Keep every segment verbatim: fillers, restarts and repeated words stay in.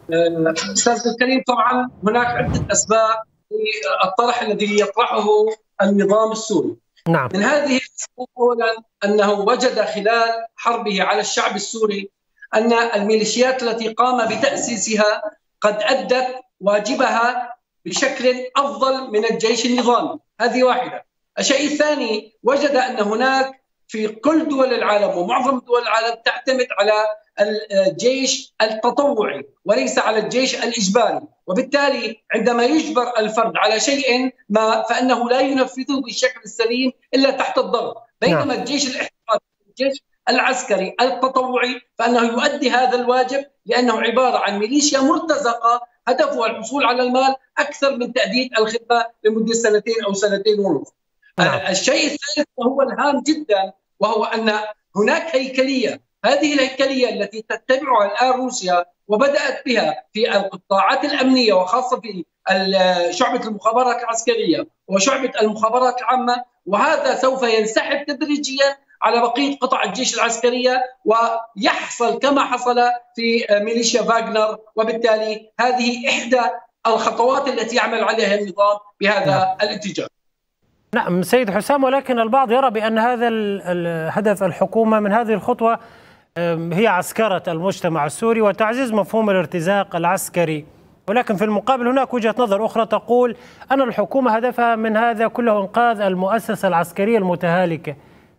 أستاذ الكريم، طبعا هناك عدة أسباب للطرح الذي يطرحه النظام السوري. نعم. من هذه الأسباب أولا أنه وجد خلال حربه على الشعب السوري أن الميليشيات التي قام بتأسيسها قد أدت واجبها بشكل أفضل من الجيش النظامي. هذه واحدة. الشيء الثاني، وجد أن هناك في كل دول العالم ومعظم دول العالم تعتمد على الجيش التطوعي وليس على الجيش الإجباري، وبالتالي عندما يجبر الفرد على شيء ما فإنه لا ينفذه بالشكل السليم إلا تحت الضغط، بينما الجيش الاحتياطي الجيش العسكري التطوعي فإنه يؤدي هذا الواجب لأنه عبارة عن ميليشيا مرتزقة هدفها الحصول على المال أكثر من تأدية الخدمة لمدة سنتين أو سنتين ونصف. نعم. الشيء الثالث وهو الهام جدا، وهو أن هناك هيكلية، هذه الهيكلية التي تتبعها الآن روسيا وبدأت بها في القطاعات الأمنية وخاصة في شعبة المخابرات العسكرية وشعبة المخابرات العامة، وهذا سوف ينسحب تدريجيا على بقية قطع الجيش العسكرية ويحصل كما حصل في ميليشيا فاغنر، وبالتالي هذه إحدى الخطوات التي يعمل عليها النظام بهذا نعم. الاتجاه. نعم سيد حسام، ولكن البعض يرى بأن هذا الهدف الحكومة من هذه الخطوة هي عسكرة المجتمع السوري وتعزيز مفهوم الارتزاق العسكري، ولكن في المقابل هناك وجهة نظر أخرى تقول أن الحكومة هدفها من هذا كله إنقاذ المؤسسة العسكرية المتهالكة.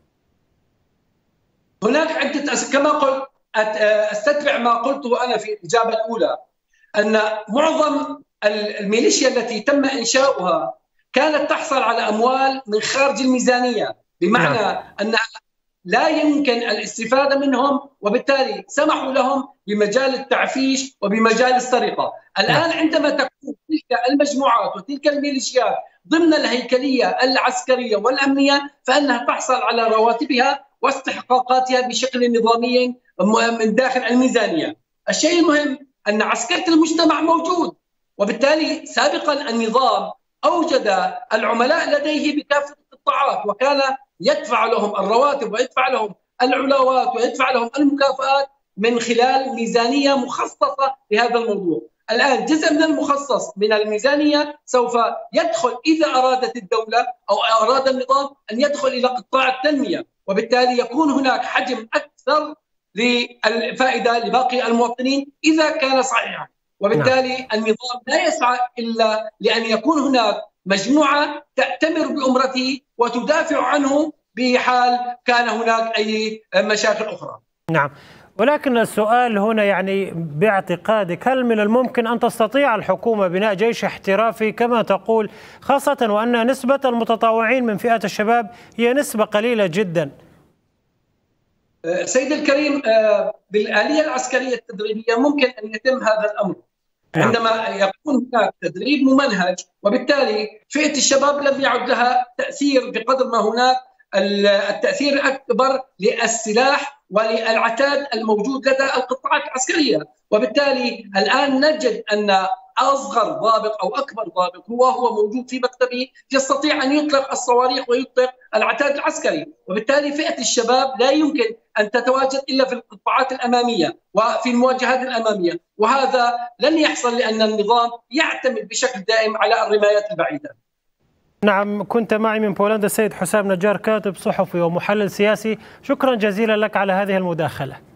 هناك عدة أس... كما قلت أستتبع ما قلته أنا في الإجابة الأولى، أن معظم الميليشيا التي تم إنشاؤها كانت تحصل على أموال من خارج الميزانية، بمعنى نعم. أنها لا يمكن الاستفادة منهم، وبالتالي سمحوا لهم بمجال التعفيش وبمجال السرقة. الآن عندما تكون تلك المجموعات وتلك الميليشيات ضمن الهيكلية العسكرية والأمنية فإنها تحصل على رواتبها واستحقاقاتها بشكل نظامي من داخل الميزانية. الشيء المهم أن عسكرة المجتمع موجود، وبالتالي سابقا النظام أوجد العملاء لديه بكافة القطاعات وكان يدفع لهم الرواتب ويدفع لهم العلاوات ويدفع لهم المكافآت من خلال ميزانية مخصصة لهذا الموضوع. الآن جزء من المخصص من الميزانية سوف يدخل إذا أرادت الدولة أو أراد النظام أن يدخل إلى قطاع التنمية، وبالتالي يكون هناك حجم أكثر للفائدة لباقي المواطنين إذا كان صحيحا. وبالتالي النظام لا يسعى إلا لأن يكون هناك مجموعة تأتمر بأمرته وتدافع عنه بحال كان هناك أي مشاكل أخرى. نعم، ولكن السؤال هنا يعني باعتقادك هل من الممكن أن تستطيع الحكومة بناء جيش احترافي كما تقول، خاصة وأن نسبة المتطوعين من فئة الشباب هي نسبة قليلة جدا؟ سيد الكريم، بالآلية العسكرية التدريبية ممكن أن يتم هذا الأمر عندما يكون هناك تدريب ممنهج، وبالتالي فئة الشباب لم يعد لها تأثير بقدر ما هناك التأثير الأكبر للسلاح وللعتاد الموجود لدى القطاعات العسكرية. وبالتالي الآن نجد أن أصغر ضابط أو أكبر ضابط هو هو موجود في مكتبه يستطيع أن يطلق الصواريخ ويطلق العتاد العسكري، وبالتالي فئة الشباب لا يمكن أن تتواجد إلا في القطاعات الأمامية وفي المواجهات الأمامية، وهذا لن يحصل لأن النظام يعتمد بشكل دائم على الرمايات البعيدة. نعم، كنت معي من بولندا السيد حسام نجار، كاتب صحفي ومحلل سياسي، شكرا جزيلا لك على هذه المداخلة.